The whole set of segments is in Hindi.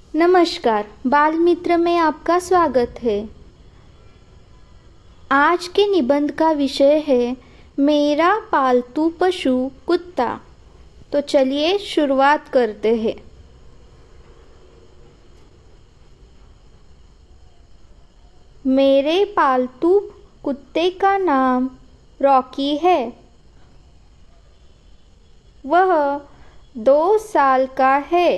नमस्कार, बाल मित्र में आपका स्वागत है। आज के निबंध का विषय है मेरा पालतू पशु कुत्ता। तो चलिए शुरुआत करते हैं। मेरे पालतू कुत्ते का नाम रॉकी है। वह 2 साल का है।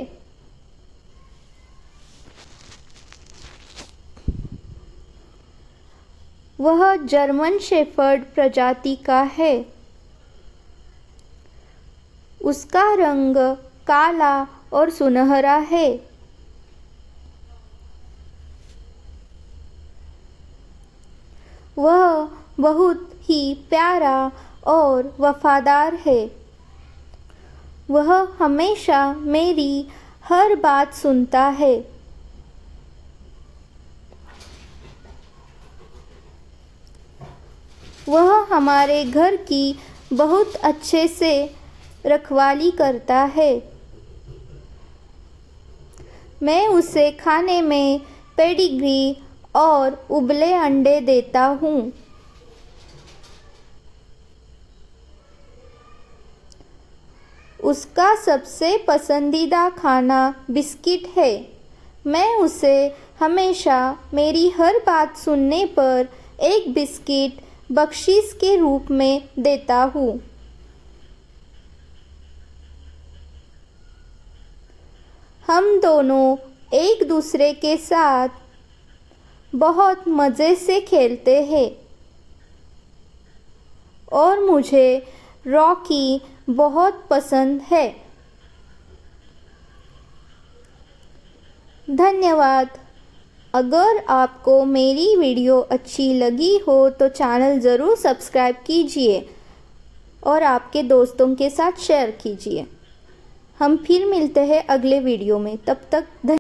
वह जर्मन शेफर्ड प्रजाति का है। उसका रंग काला और सुनहरा है। वह बहुत ही प्यारा और वफादार है। वह हमेशा मेरी हर बात सुनता है। वह हमारे घर की बहुत अच्छे से रखवाली करता है। मैं उसे खाने में पेडिग्री और उबले अंडे देता हूँ। उसका सबसे पसंदीदा खाना बिस्किट है। मैं उसे हमेशा मेरी हर बात सुनने पर एक बिस्किट बख्शीश के रूप में देता हूँ। हम दोनों एक दूसरे के साथ बहुत मज़े से खेलते हैं और मुझे रॉकी बहुत पसंद है। धन्यवाद। अगर आपको मेरी वीडियो अच्छी लगी हो तो चैनल ज़रूर सब्सक्राइब कीजिए और आपके दोस्तों के साथ शेयर कीजिए। हम फिर मिलते हैं अगले वीडियो में। तब तक